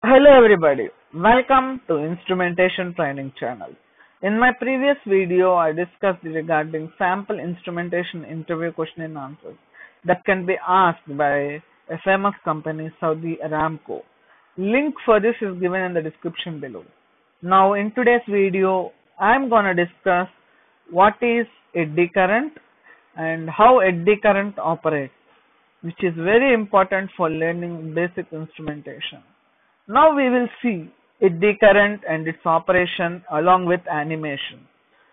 Hello everybody, welcome to Instrumentation Training Channel. In my previous video, I discussed regarding sample instrumentation interview question and answers that can be asked by a famous company, Saudi Aramco. Link for this is given in the description below. Now in today's video, I'm gonna discuss what is eddy current and how eddy current operates, which is very important for learning basic instrumentation. Now we will see eddy current and its operation along with animation.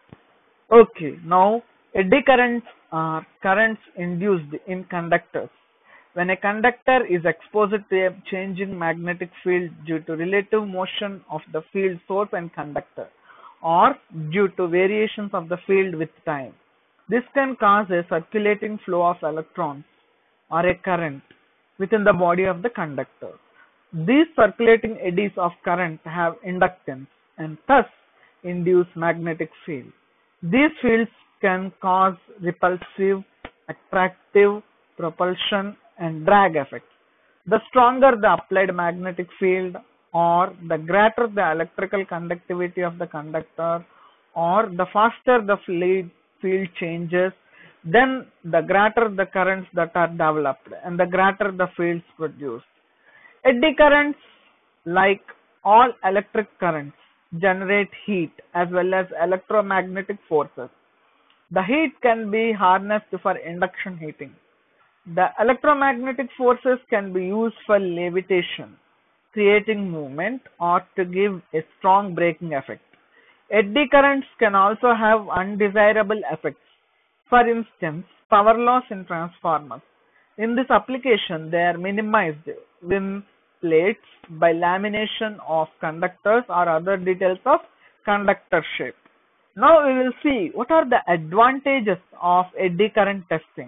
Okay, now eddy currents are currents induced in conductors. When a conductor is exposed to a changing magnetic field due to relative motion of the field source and conductor, or due to variations of the field with time, this can cause a circulating flow of electrons or a current within the body of the conductor. These circulating eddies of current have inductance and thus induce magnetic field. These fields can cause repulsive, attractive, propulsion and drag effects. The stronger the applied magnetic field, or the greater the electrical conductivity of the conductor, or the faster the field changes, then the greater the currents that are developed and the greater the fields produced. Eddy currents, like all electric currents, generate heat as well as electromagnetic forces. The heat can be harnessed for induction heating. The electromagnetic forces can be used for levitation, creating movement, or to give a strong braking effect. Eddy currents can also have undesirable effects. For instance, power loss in transformers. In this application, they are minimized when plates by lamination of conductors or other details of conductor shape. Now we will see what are the advantages of eddy current testing.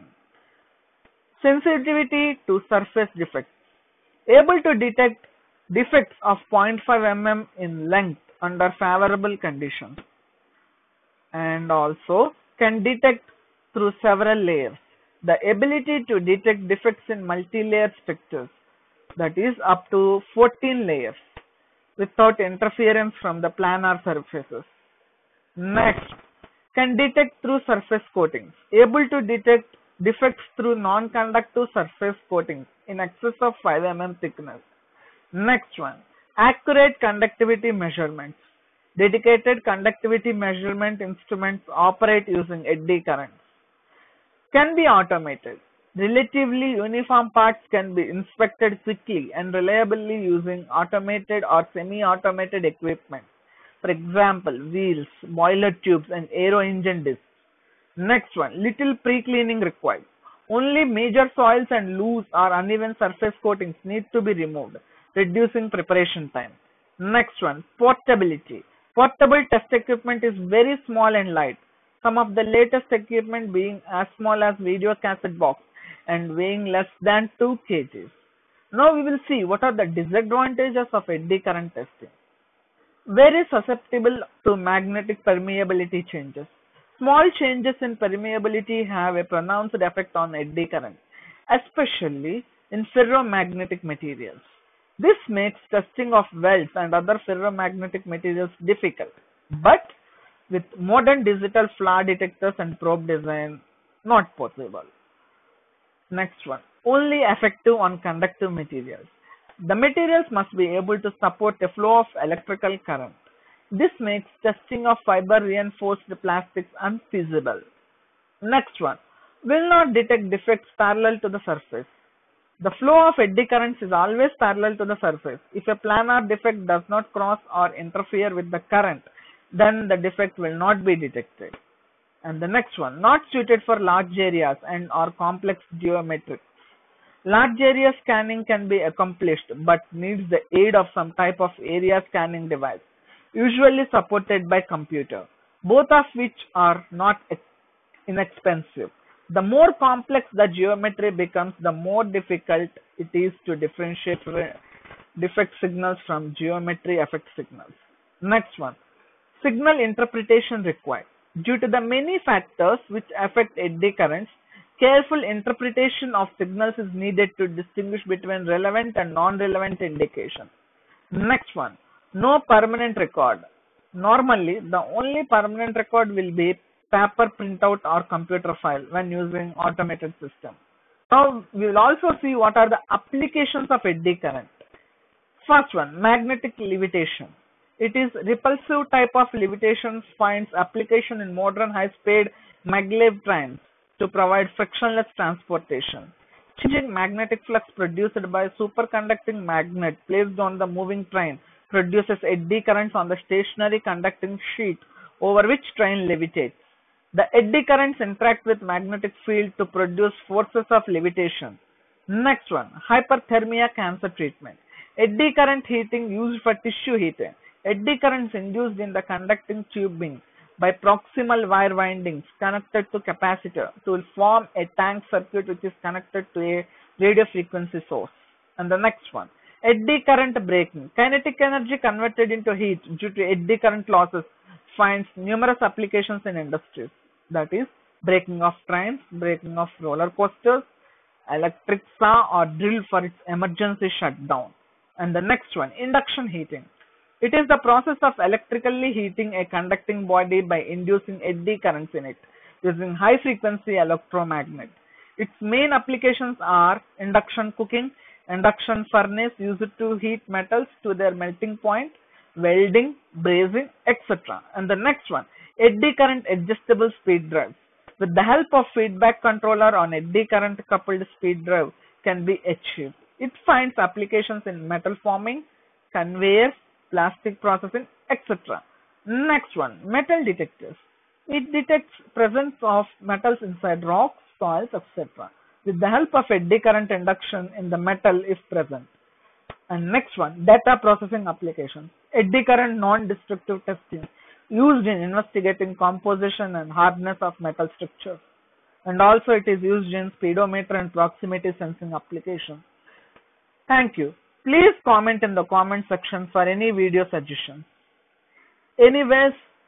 Sensitivity to surface defects. Able to detect defects of 0.5 mm in length under favorable conditions, and also can detect through several layers. The ability to detect defects in multi-layer structures, that is up to 14 layers, without interference from the planar surfaces. Next, can detect through surface coatings. Able to detect defects through non-conductive surface coatings in excess of 5 mm thickness. Next one, accurate conductivity measurements. Dedicated conductivity measurement instruments operate using eddy currents. Can be automated. Relatively uniform parts can be inspected quickly and reliably using automated or semi-automated equipment. For example, wheels, boiler tubes and aero engine discs. Next one, little pre-cleaning required. Only major soils and loose or uneven surface coatings need to be removed, reducing preparation time. Next one, portability. Portable test equipment is very small and light. Some of the latest equipment being as small as video cassette box and weighing less than 2 kg. Now we will see what are the disadvantages of eddy current testing. Very susceptible to magnetic permeability changes. Small changes in permeability have a pronounced effect on eddy current, especially in ferromagnetic materials. This makes testing of welds and other ferromagnetic materials difficult, but with modern digital flaw detectors and probe design, not possible. Next one, only effective on conductive materials. The materials must be able to support a flow of electrical current. This makes testing of fiber reinforced plastics unfeasible. Next one, will not detect defects parallel to the surface. The flow of eddy currents is always parallel to the surface. If a planar defect does not cross or interfere with the current, then the defect will not be detected. And the next one, not suited for large areas and or complex geometry. Large area scanning can be accomplished but needs the aid of some type of area scanning device, usually supported by computer, both of which are not inexpensive. The more complex the geometry becomes, the more difficult it is to differentiate defect signals from geometry effect signals. Next one, signal interpretation required. Due to the many factors which affect eddy currents, careful interpretation of signals is needed to distinguish between relevant and non-relevant indications. Next one, no permanent record. Normally, the only permanent record will be paper printout or computer file when using automated system. Now, we will also see what are the applications of eddy current. First one, magnetic levitation. It is repulsive type of levitation finds application in modern high-speed maglev trains to provide frictionless transportation. Changing magnetic flux produced by superconducting magnet placed on the moving train produces eddy currents on the stationary conducting sheet over which train levitates. The eddy currents interact with magnetic field to produce forces of levitation. Next one, hyperthermia cancer treatment. Eddy current heating used for tissue heating. Eddy currents induced in the conducting tubing by proximal wire windings connected to capacitor to form a tank circuit which is connected to a radio frequency source. And the next one, eddy current braking. Kinetic energy converted into heat due to eddy current losses finds numerous applications in industries. That is, braking of trains, braking of roller coasters, electric saw or drill for its emergency shutdown. And the next one, induction heating. It is the process of electrically heating a conducting body by inducing eddy currents in it using high frequency electromagnet. Its main applications are induction cooking, induction furnace used to heat metals to their melting point, welding, brazing, etc. And the next one, eddy current adjustable speed drives. With the help of feedback controller on eddy current coupled speed drive can be achieved. It finds applications in metal forming, conveyors, plastic processing, etc. Next one, metal detectors. It detects presence of metals inside rocks, soils, etc. with the help of eddy current induction in the metal if present. And next one, data processing applications. Eddy current non-destructive testing used in investigating composition and hardness of metal structures. And also it is used in speedometer and proximity sensing applications. Thank you. Please comment in the comment section for any video suggestions. Anyways,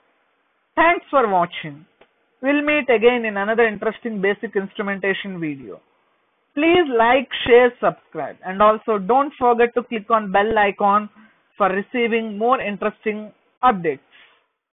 thanks for watching. We'll meet again in another interesting basic instrumentation video. Please like, share, subscribe, and also don't forget to click on bell icon for receiving more interesting updates.